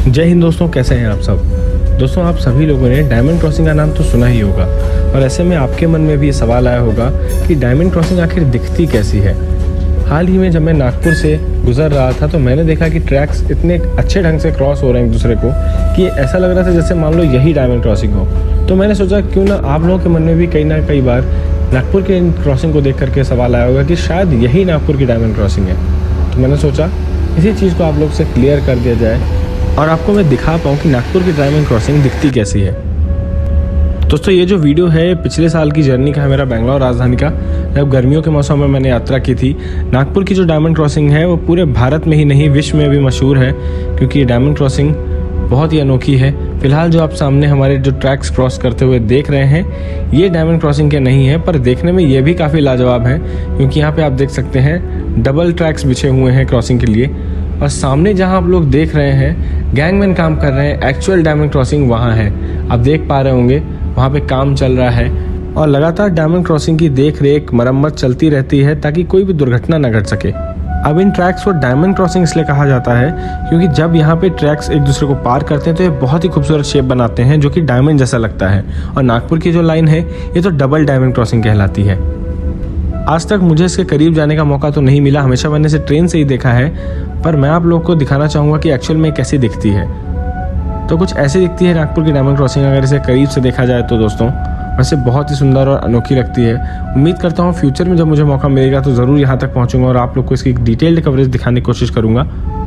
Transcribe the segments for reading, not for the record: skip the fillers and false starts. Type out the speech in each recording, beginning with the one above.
जय हिंद दोस्तों, कैसे हैं आप सब। दोस्तों, आप सभी लोगों ने डायमंड क्रॉसिंग का नाम तो सुना ही होगा और ऐसे में आपके मन में भी ये सवाल आया होगा कि डायमंड क्रॉसिंग आखिर दिखती कैसी है। हाल ही में जब मैं नागपुर से गुजर रहा था तो मैंने देखा कि ट्रैक्स इतने अच्छे ढंग से क्रॉस हो रहे हैं एक दूसरे को कि ऐसा लग रहा था जैसे मान लो यही डायमंड क्रॉसिंग हो। तो मैंने सोचा क्यों ना आप लोगों के मन में भी कई ना कई बार नागपुर के इन क्रॉसिंग को देख करके सवाल आया होगा कि शायद यही नागपुर की डायमंड क्रॉसिंग है। तो मैंने सोचा इसी चीज़ को आप लोग से क्लियर कर दिया जाए और आपको मैं दिखा पाऊँ कि नागपुर की डायमंड क्रॉसिंग दिखती कैसी है। दोस्तों, ये जो वीडियो है पिछले साल की जर्नी का है मेरा बेंगलोर राजधानी का, जब गर्मियों के मौसम में मैंने यात्रा की थी। नागपुर की जो डायमंड क्रॉसिंग है वो पूरे भारत में ही नहीं विश्व में भी मशहूर है, क्योंकि ये डायमंड क्रॉसिंग बहुत ही अनोखी है। फिलहाल जो आप सामने हमारे जो ट्रैक्स क्रॉस करते हुए देख रहे हैं ये डायमंड क्रॉसिंग के नहीं है, पर देखने में ये भी काफ़ी लाजवाब है, क्योंकि यहाँ पे आप देख सकते हैं डबल ट्रैक्स बिछे हुए हैं क्रॉसिंग के लिए। और सामने जहाँ आप लोग देख रहे हैं गैंगमैन काम कर रहे हैं, एक्चुअल डायमंड क्रॉसिंग वहाँ है। आप देख पा रहे होंगे वहाँ पे काम चल रहा है और लगातार डायमंड क्रॉसिंग की देख रेख मरम्मत चलती रहती है ताकि कोई भी दुर्घटना न घट सके। अब इन ट्रैक्स को डायमंड क्रॉसिंग इसलिए कहा जाता है क्योंकि जब यहाँ पे ट्रैक्स एक दूसरे को पार करते हैं तो ये बहुत ही खूबसूरत शेप बनाते हैं जो कि डायमंड जैसा लगता है। और नागपुर की जो लाइन है ये तो डबल डायमंड क्रॉसिंग कहलाती है। आज तक मुझे इसके करीब जाने का मौका तो नहीं मिला, हमेशा मैंने इसे ट्रेन से ही देखा है, पर मैं आप लोगों को दिखाना चाहूँगा कि एक्चुअल में कैसी दिखती है। तो कुछ ऐसी दिखती है नागपुर की डायमंड क्रॉसिंग अगर इसे करीब से देखा जाए तो दोस्तों, वैसे बहुत ही सुंदर और अनोखी लगती है। उम्मीद करता हूँ फ्यूचर में जब मुझे मौका मिलेगा तो ज़रूर यहाँ तक पहुँचूंगा और आप लोग को इसकी डिटेल्ड कवरेज दिखाने की कोशिश करूँगा।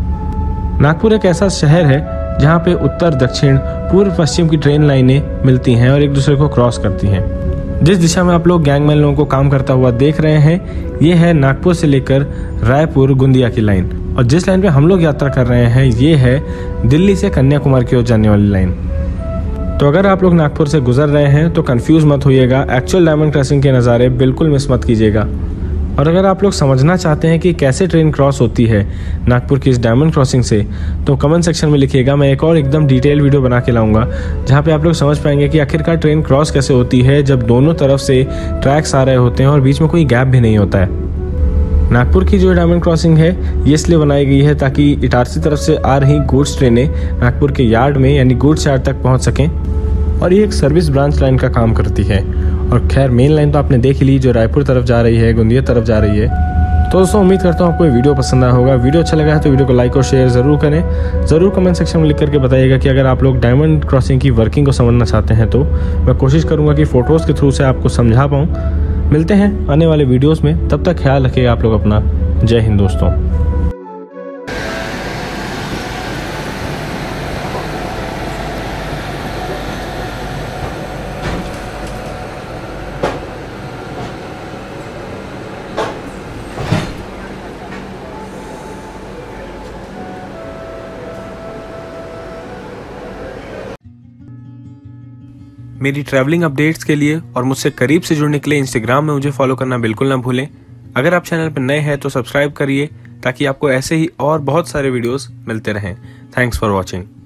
नागपुर एक ऐसा शहर है जहाँ पे उत्तर दक्षिण पूर्व पश्चिम की ट्रेन लाइनें मिलती हैं और एक दूसरे को क्रॉस करती हैं। जिस दिशा में आप लोग गैंगमैन लोगों को काम करता हुआ देख रहे हैं ये है नागपुर से लेकर रायपुर गोंदिया की लाइन, और जिस लाइन पे हम लोग यात्रा कर रहे हैं ये है दिल्ली से कन्याकुमारी की ओर जाने वाली लाइन। तो अगर आप लोग नागपुर से गुजर रहे हैं तो कंफ्यूज मत होइएगा, एक्चुअल डायमंड क्रॉसिंग के नज़ारे बिल्कुल मिस मत कीजिएगा। और अगर आप लोग समझना चाहते हैं कि कैसे ट्रेन क्रॉस होती है नागपुर की इस डायमंड क्रॉसिंग से तो कमेंट सेक्शन में लिखिएगा। मैं एक और एकदम डिटेल वीडियो बना के लाऊंगा जहाँ पे आप लोग समझ पाएंगे कि आखिरकार ट्रेन क्रॉस कैसे होती है जब दोनों तरफ से ट्रैक्स आ रहे होते हैं और बीच में कोई गैप भी नहीं होता है। नागपुर की जो डायमंड क्रॉसिंग है ये इसलिए बनाई गई है ताकि इटारसी तरफ से आ रही गुड्स ट्रेनें नागपुर के यार्ड में यानी गुड्स यार्ड तक पहुँच सकें, और ये एक सर्विस ब्रांच लाइन का काम करती है। और खैर मेन लाइन तो आपने देख ली जो रायपुर तरफ जा रही है, गोंदिया तरफ जा रही है। तो दोस्तों उम्मीद करता हूँ आपको ये वीडियो पसंद आया होगा। वीडियो अच्छा लगा है तो वीडियो को लाइक और शेयर ज़रूर करें। ज़रूर कमेंट सेक्शन में लिख करके बताइएगा कि अगर आप लोग डायमंड क्रॉसिंग की वर्किंग को समझना चाहते हैं तो मैं कोशिश करूँगा कि फ़ोटोज़ के थ्रू से आपको समझा पाऊँ। मिलते हैं आने वाले वीडियोज़ में, तब तक ख्याल रखिएगा आप लोग अपना। जय हिंद दोस्तों। मेरी ट्रैवलिंग अपडेट्स के लिए और मुझसे करीब से जुड़ने के लिए इंस्टाग्राम में मुझे फॉलो करना बिल्कुल ना भूलें। अगर आप चैनल पर नए हैं तो सब्सक्राइब करिए ताकि आपको ऐसे ही और बहुत सारे वीडियोस मिलते रहें। Thanks for watching.